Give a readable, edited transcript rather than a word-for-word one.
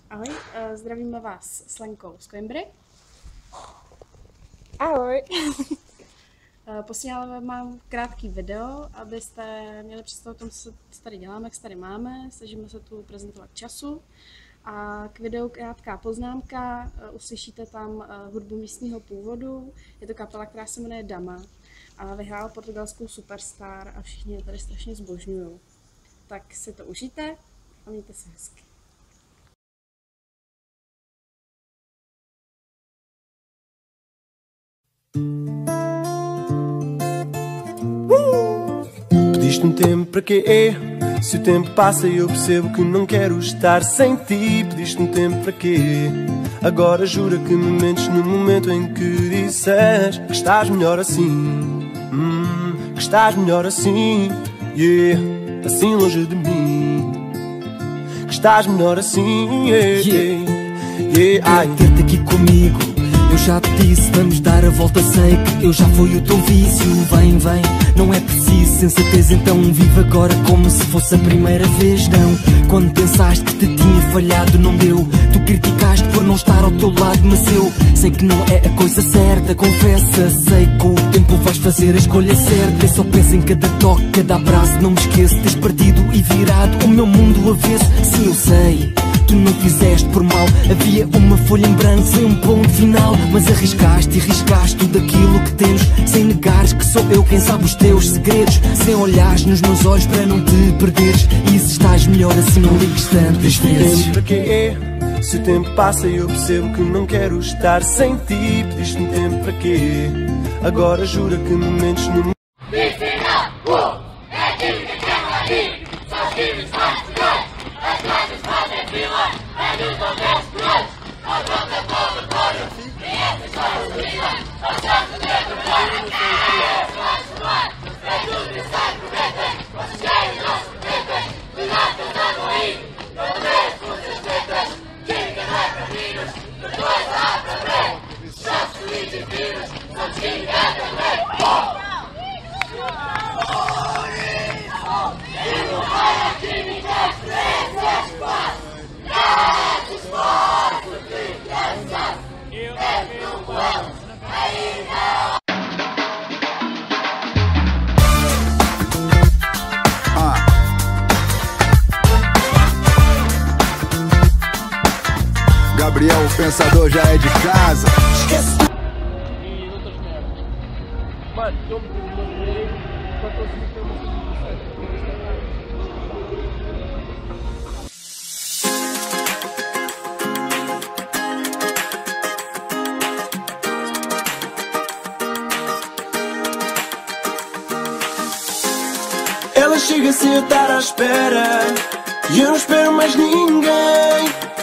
Ahoj, zdravíme vás s Lenkou z Coimbry. Ahoj. Posíláme vám krátký video, abyste měli představu o tom, co tady děláme, jak tady máme. Snažíme se tu prezentovat času. A k videu krátká poznámka, uslyšíte tam hudbu místního původu. Je to kapela, která se jmenuje Dama a vyhrála portugalskou Superstar a všichni je tady strašně zbožňují. Tak si to užijte a mějte se hezky. Pediste tempo para quê? Se o tempo passa e eu percebo que não quero estar sem ti. Pediste tempo para quê? Agora jura que me mentes no momento em que disseres que estás melhor assim, que estás melhor assim, yeah, assim longe de mim, que estás melhor assim, yeah, Ai, ter-te aqui comigo, eu já te disse, vamos dar a volta, sei que eu já fui o teu vício. Vem, vem, não é preciso sensatez, então vive agora como se fosse a primeira vez. Não, quando pensaste que te tinha falhado não deu, tu criticaste por não estar ao teu lado, mas eu sei que não é a coisa certa, confessa. Sei que com o tempo vais fazer a escolha certa. Eu só penso em cada toque, cada abraço, não me esqueço. Tens perdido e virado o meu mundo avesso. Sim, eu sei, tu não fizeste por mal, havia uma folha em branco sem um ponto final. Mas arriscaste e riscaste tudo aquilo que temos, sem negares que sou eu quem sabe os teus segredos, sem olhares nos meus olhos para não te perderes. E se estás melhor assim não ligues tantas vezes. Tempo para quê? Se o tempo passa e eu percebo que não quero estar sem ti. Pediste-me tempo para quê? Agora jura que me mentes no Gabriel, o pensador, já é de casa. Esquece. E outras merdas. Mano, eu me demorei para conseguir ter uma coisa Ela chega sem eu estar à espera e eu não espero mais ninguém.